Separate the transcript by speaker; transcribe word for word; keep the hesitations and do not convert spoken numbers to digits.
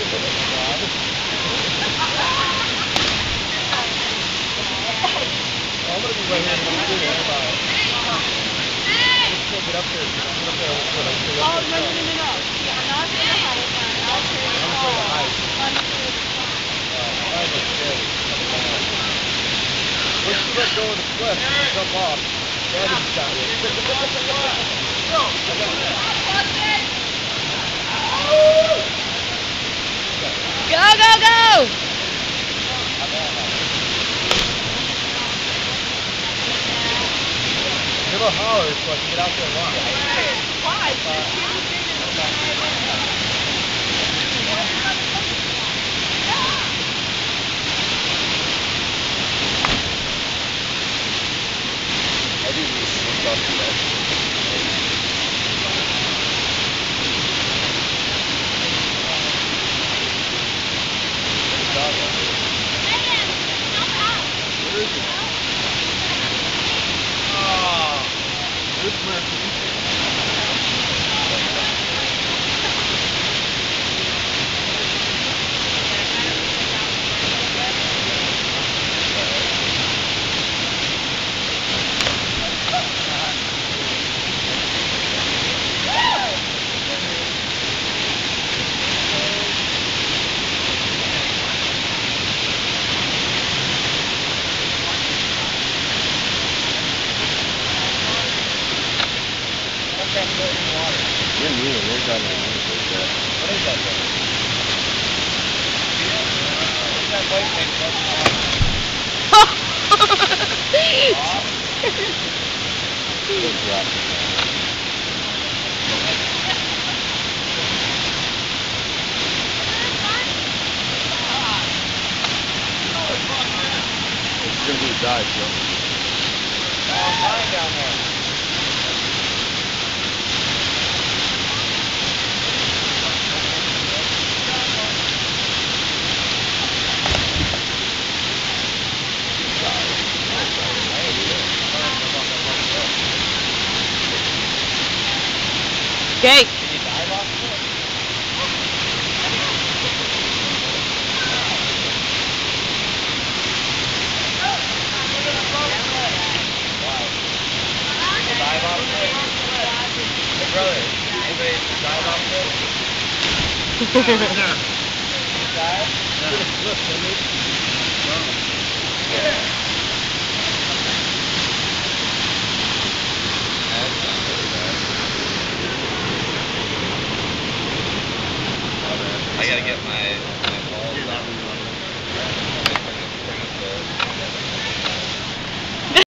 Speaker 1: I'm gonna be right here in the studio. Let's still get up there. Get up there. Let's go. Let's go.
Speaker 2: Oh, no, no, no, no, no. I'm not sure the height. I'm not sure the height. I'm not sure the height.
Speaker 1: Once you let go of the cliff, you jump off. Daddy's got you.
Speaker 3: Go, go, go!
Speaker 1: Give a holler so I can get out there and walk.
Speaker 2: Why?
Speaker 1: I do need to sneak up to that. Where is it? Oh, this Murphy. You're new, there's that one. What is that thing? What's that white thing? Good drop. It's gonna be a dive, Joe. Oh, mine down there.
Speaker 3: Okay.
Speaker 1: Can you dive off of it? People dive off of it? Hey brother, anybody dive off of it? Right there. Dive? Yeah. Look, I gotta get my